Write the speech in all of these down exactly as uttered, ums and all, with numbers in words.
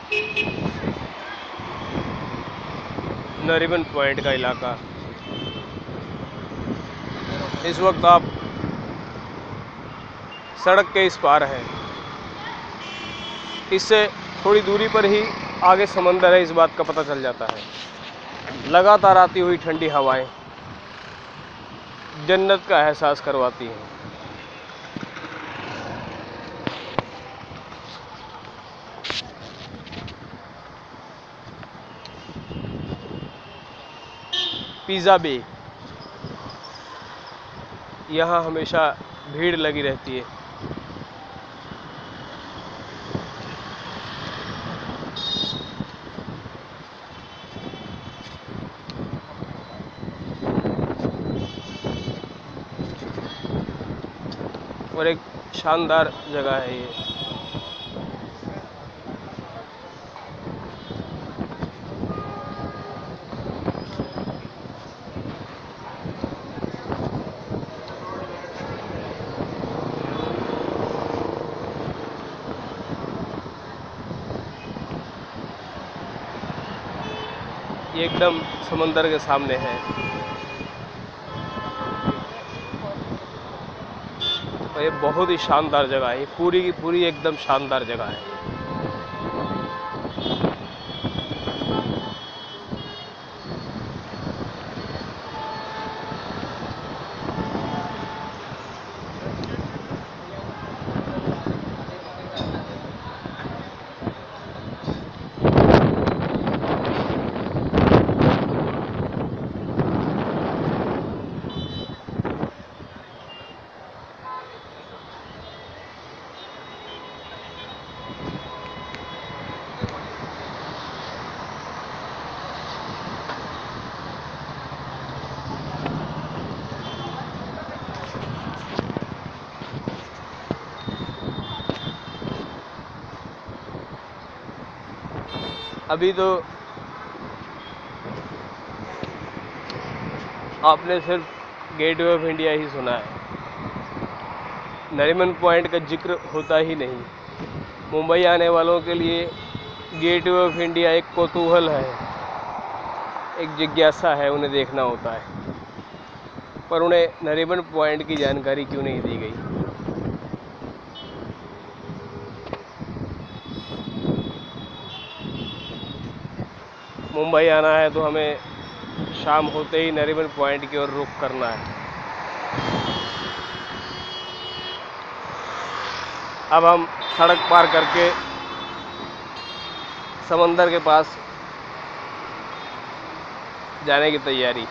Nariman point का इलाका। इस वक्त आप सड़क के इस पार हैं। इससे थोड़ी दूरी पर ही आगे समंदर है, इस बात का पता चल जाता है। लगातार आती हुई ठंडी हवाएं जन्नत का एहसास करवाती हैं। पिज़्ज़ा बे, यहाँ हमेशा भीड़ लगी रहती है। और एक शानदार जगह है ये। ये एकदम समंदर के सामने है। और ये बहुत ही शानदार जगह है। ये पूरी की पूरी एकदम शानदार जगह है। अभी तो आपने सिर्फ गेटवे ऑफ इंडिया ही सुना है, नरीमन पॉइंट का जिक्र होता ही नहीं। मुंबई आने वालों के लिए गेटवे ऑफ इंडिया एक कौतूहल है, एक जिज्ञासा है, उन्हें देखना होता है। पर उन्हें नरीमन पॉइंट की जानकारी क्यों नहीं दी गई? मुंबई आना है तो हमें शाम होते ही नरीमन पॉइंट की ओर रुख करना है। अब हम सड़क पार करके समंदर के पास जाने की तैयारी।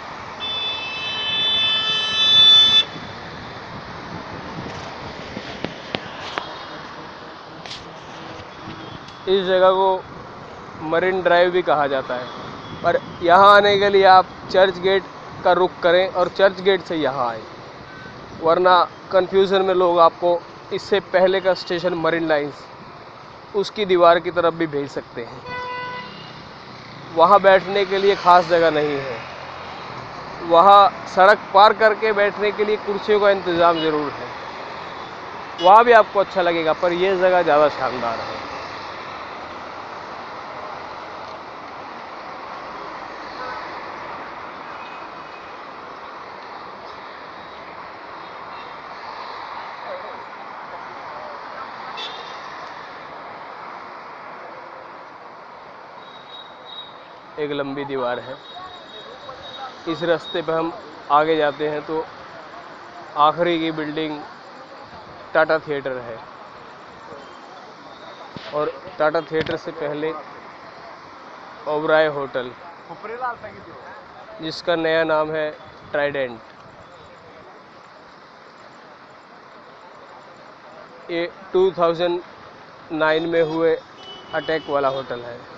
इस जगह को मरीन ड्राइव भी कहा जाता है, पर यहाँ आने के लिए आप चर्च गेट का रुख करें और चर्च गेट से यहाँ आए, वरना कन्फ्यूज़न में लोग आपको इससे पहले का स्टेशन मरीन लाइंस उसकी दीवार की तरफ भी भेज सकते हैं। वहाँ बैठने के लिए ख़ास जगह नहीं है। वहाँ सड़क पार करके बैठने के लिए कुर्सियों का इंतज़ाम ज़रूर है, वहाँ भी आपको अच्छा लगेगा, पर यह जगह ज़्यादा शानदार है। एक लंबी दीवार है। इस रास्ते पे हम आगे जाते हैं तो आखिरी की बिल्डिंग टाटा थिएटर है, और टाटा थिएटर से पहले ओबराय होटल, जिसका नया नाम है ट्राइडेंट। ये दो हज़ार नौ में हुए अटैक वाला होटल है।